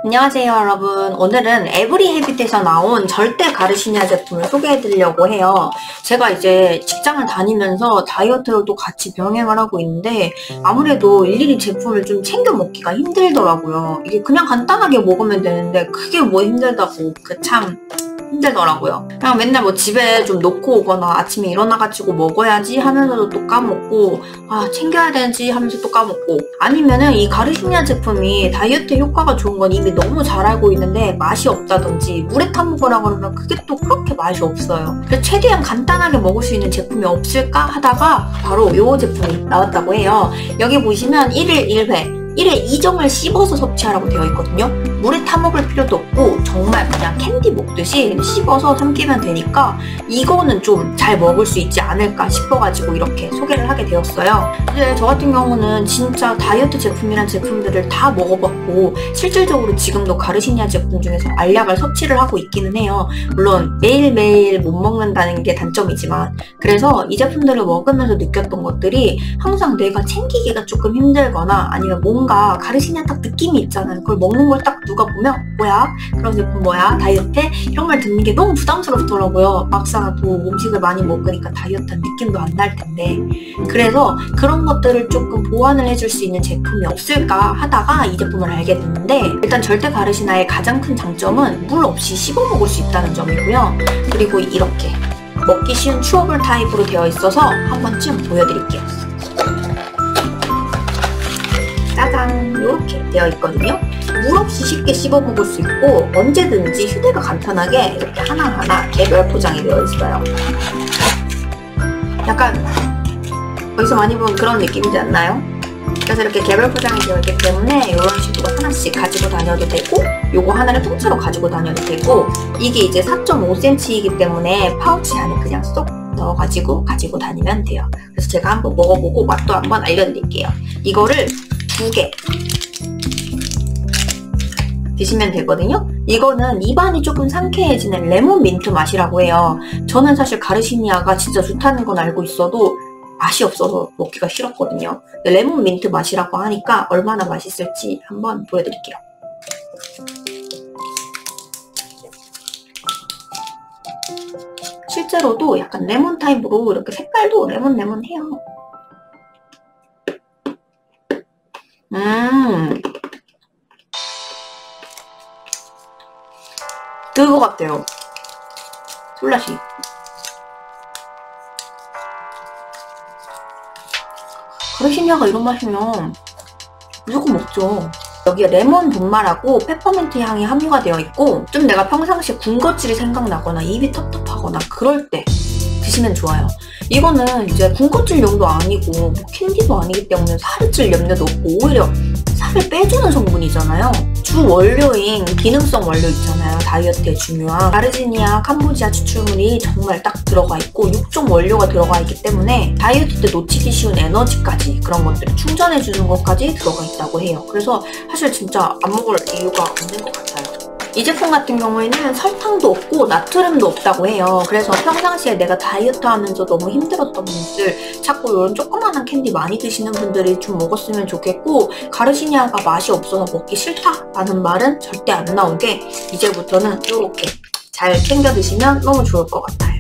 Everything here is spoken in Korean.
안녕하세요 여러분. 오늘은 에브리헤빗에서 나온 절대 가르시니아 제품을 소개해드리려고 해요. 제가 이제 직장을 다니면서 다이어트를 또 같이 병행을 하고 있는데 아무래도 일일이 제품을 좀 챙겨 먹기가 힘들더라고요. 이게 그냥 간단하게 먹으면 되는데 그게 뭐 힘들다고 참 힘들더라고요. 그냥 맨날 뭐 집에 좀 놓고 오거나 아침에 일어나가지고 먹어야지 하면서도 또 까먹고 챙겨야 되지 하면서 또 까먹고, 아니면은 이 가르시니아 제품이 다이어트 효과가 좋은 건 이미 너무 잘 알고 있는데 맛이 없다든지 물에 타 먹으라 그러면 그게 또 그렇게 맛이 없어요. 그래서 최대한 간단하게 먹을 수 있는 제품이 없을까 하다가 바로 이 제품이 나왔다고 해요. 여기 보시면 1일 1회 1회 2점을 씹어서 섭취하라고 되어 있거든요. 물에 타먹을 필요도 없고 정말 그냥 캔디 먹듯이 씹어서 삼키면 되니까 이거는 좀 잘 먹을 수 있지 않을까 싶어가지고 이렇게 소개를 하게 되었어요. 근데 저 같은 경우는 진짜 다이어트 제품이란 제품들을 다 먹어봤고 실질적으로 지금도 가르시니아 제품 중에서 알약을 섭취를 하고 있기는 해요. 물론 매일매일 못 먹는다는 게 단점이지만, 그래서 이 제품들을 먹으면서 느꼈던 것들이 항상 내가 챙기기가 조금 힘들거나 아니면 뭔가 가르시니아 딱 느낌이 있잖아요. 그걸 먹는 걸 딱 누가 보면 뭐야? 그런 제품 뭐야? 다이어트? 이런 말 듣는 게 너무 부담스럽더라고요. 막상 또 음식을 많이 먹으니까 다이어트한 느낌도 안 날 텐데. 그래서 그런 것들을 조금 보완을 해줄 수 있는 제품이 없을까 하다가 이 제품을 알게 됐는데, 일단 절대 가르시니아의 가장 큰 장점은 물 없이 씹어 먹을 수 있다는 점이고요. 그리고 이렇게 먹기 쉬운 추어블 타입으로 되어 있어서 한 번쯤 보여드릴게요. 짜잔! 이렇게 되어 있거든요. 물 없이 쉽게 씹어 먹을 수 있고 언제든지 휴대가 간편하게 이렇게 하나하나 개별 포장이 되어 있어요. 약간 어디서 많이 본 그런 느낌이지 않나요? 그래서 이렇게 개별 포장이 되어 있기 때문에 이런 식으로 하나씩 가지고 다녀도 되고, 요거 하나를 통째로 가지고 다녀도 되고, 이게 이제 4.5cm이기 때문에 파우치 안에 그냥 쏙 넣어가지고 가지고 다니면 돼요. 그래서 제가 한번 먹어보고 맛도 한번 알려드릴게요. 이거를 2개 드시면 되거든요. 이거는 입안이 조금 상쾌해지는 레몬 민트 맛이라고 해요. 저는 사실 가르시니아가 진짜 좋다는 건 알고 있어도 맛이 없어서 먹기가 싫었거든요. 레몬 민트 맛이라고 하니까 얼마나 맛있을지 한번 보여드릴게요. 실제로도 약간 레몬 타입으로 이렇게 색깔도 레몬해요. 그거 같아요. 솔라시. 가르시니아가 이런 맛이면 무조건 먹죠. 여기에 레몬 분말하고 페퍼민트 향이 함유가 되어 있고, 좀 내가 평상시에 군것질이 생각나거나 입이 텁텁하거나 그럴 때 드시면 좋아요. 이거는 이제 군것질용도 아니고 뭐 캔디도 아니기 때문에 살이 찔 염려도 없고 오히려 살을 빼주는 성분이잖아요. 주 원료인 기능성 원료 있잖아요. 다이어트에 중요한 가르시니아 캄보지아 추출물이 정말 딱 들어가 있고 6종 원료가 들어가 있기 때문에 다이어트 때 놓치기 쉬운 에너지까지, 그런 것들을 충전해주는 것까지 들어가 있다고 해요. 그래서 사실 진짜 안 먹을 이유가 없는 것 같아요. 이 제품 같은 경우에는 설탕도 없고 나트륨도 없다고 해요. 그래서 평상시에 내가 다이어트 하면서 너무 힘들었던 분들, 자꾸 이런 조그만한 캔디 많이 드시는 분들이 좀 먹었으면 좋겠고, 가르시니아가 맛이 없어서 먹기 싫다라는 말은 절대 안 나오게 이제부터는 이렇게 잘 챙겨 드시면 너무 좋을 것 같아요.